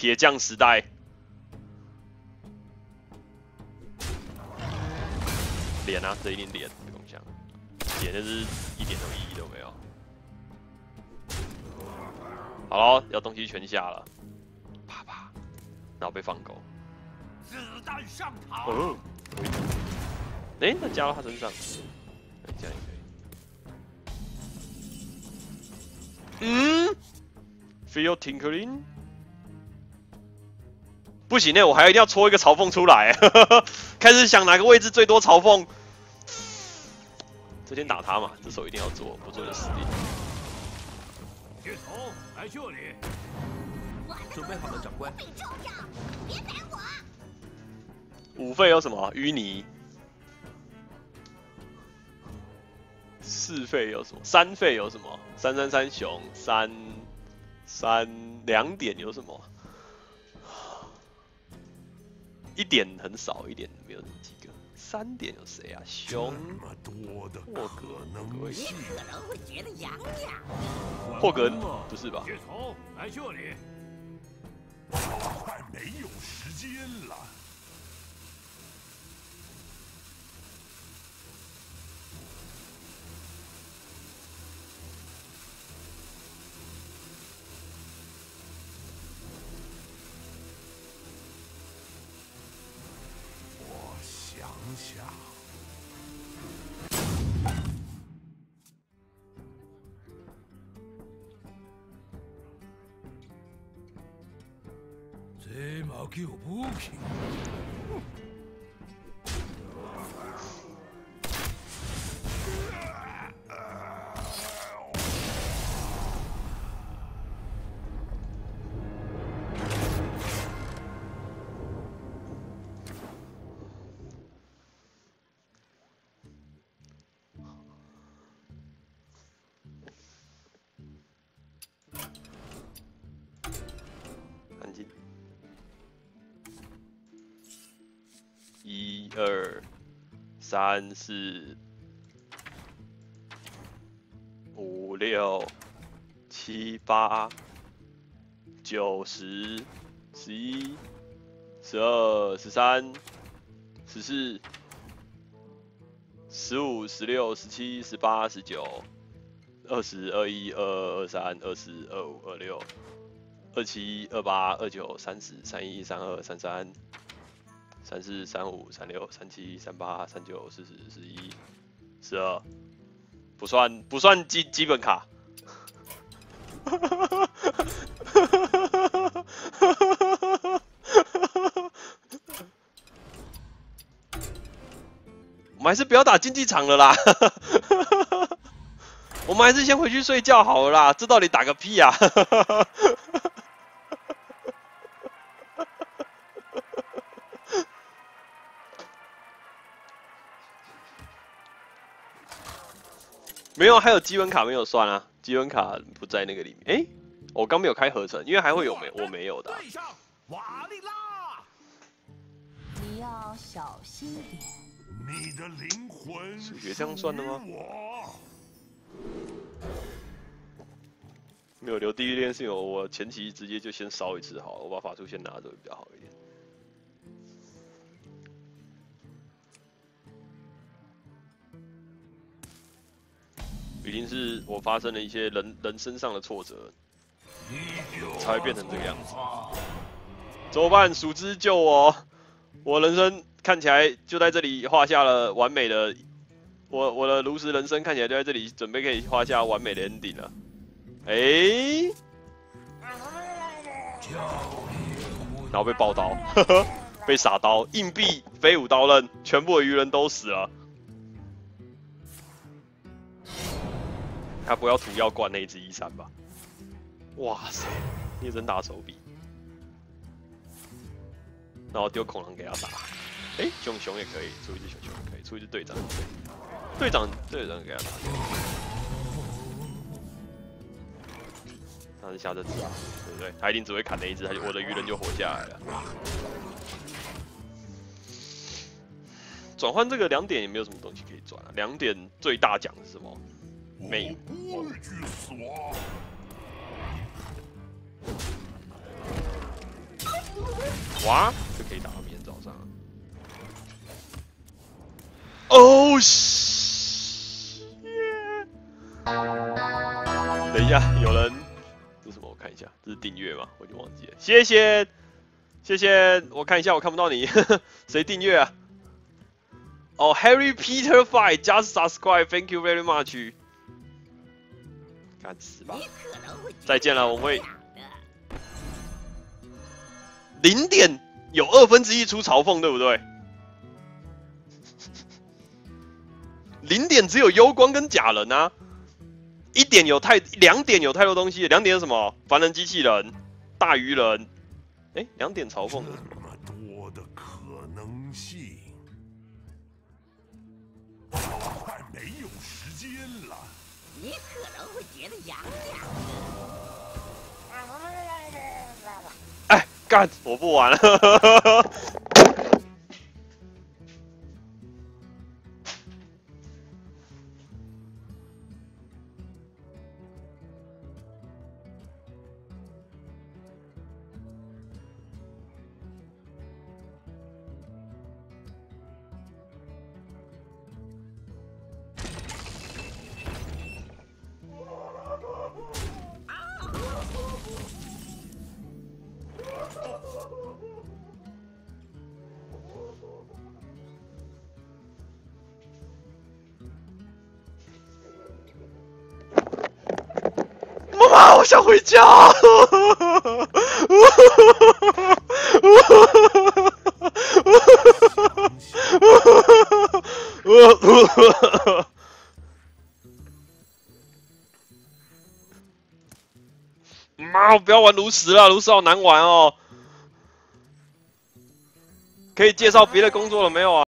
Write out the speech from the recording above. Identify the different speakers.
Speaker 1: 铁匠时代。连啊，这一定连，不用想，连的是一点意义都没有。好了，要东西全下了，啪啪，然后被放狗。
Speaker 2: 子弹上膛。
Speaker 1: 哦，哎，那加到他身上，这样也可以。嗯 ，Feel tinkling。不行呢，我还一定要戳一个嘲讽出来，开始想哪个位置最多嘲讽。这天打他嘛，这手一定要做，不做就死定。
Speaker 2: 铁头，来这里。
Speaker 3: 准备好了，长官。
Speaker 1: 5费有什么？淤泥。4费有什么？3费有什么？333熊2点有什么？1点很少，1点没有几个。3点有谁啊？熊、霍格、可以。
Speaker 4: 可能会觉得痒痒。
Speaker 1: 霍格不是吧？
Speaker 2: 铁头，来这里。
Speaker 5: 快没有时间了。我想想。
Speaker 2: 这嘛叫武器。
Speaker 1: 安静。1、2、3、4、5、6、7、8、9、10、11、12、13、14、15、16、17、18、19、20、21、22、23、24、25、26、27、28、29、30、31、32、33、34、35、36、37、38、39、40、41、12，不算基本卡。我们还是不要打竞技场了啦。我们还是先回去睡觉好了啦，这到底打个屁啊！没有，还有基本卡没有算啊，基本卡不在那个里面。我刚没有开合成，因为还会有我没有的、啊。
Speaker 2: 对上瓦利拉。
Speaker 4: 你要小心点。
Speaker 5: 你的灵魂
Speaker 1: 数学这样算的吗？没有留地狱链是有我前期直接就先烧一次好了，我把法术先拿着会比较好一点。一定是我发生了一些人身上的挫折，才会变成这个样子。怎么办？鼠之救我！我人生看起来就在这里画下了完美的，我的炉石人生看起来就在这里准备可以画下完美的 ending 了。然后被爆刀，被撒刀，硬币飞舞刀刃，全部的鱼人都死了。他不要涂药罐那一只1-3吧？哇塞，猎人打手臂，然后丢恐龙给他打。熊也可以，出一只熊也可以，出一只队长也可以，队长给他打。他是下这只啊，对不对？他一定只会砍那一只，我的鱼人就活下来了。转换这个2点也没有什么东西可以转啊。2点最大奖是什么？没。
Speaker 5: 不畏惧死亡。
Speaker 1: 哇，就可以打到明天早上了。哦西！等一下，有人这是什么？我看一下，这是订阅吗？我就忘记了。谢谢，谢谢。我看一下，我看不到你，谁订阅啊？哦 ，Harry Peter Fight just subscribe，thank you very much。干死吧！再见了，我们会0点有1/2出嘲讽，对不对？0点只有幽光跟假人啊，2点有太多东西，2点是什么？凡人机器人、大鱼人，哎，2点嘲讽的什么？
Speaker 5: 这么多的可能性，快没有时间了。
Speaker 6: 你可能会觉得痒痒的。
Speaker 1: 哎，干，我不玩了。妈妈，我想回家。妈，我不要玩炉石了，炉石好难玩哦。可以介绍别的工作了没有啊？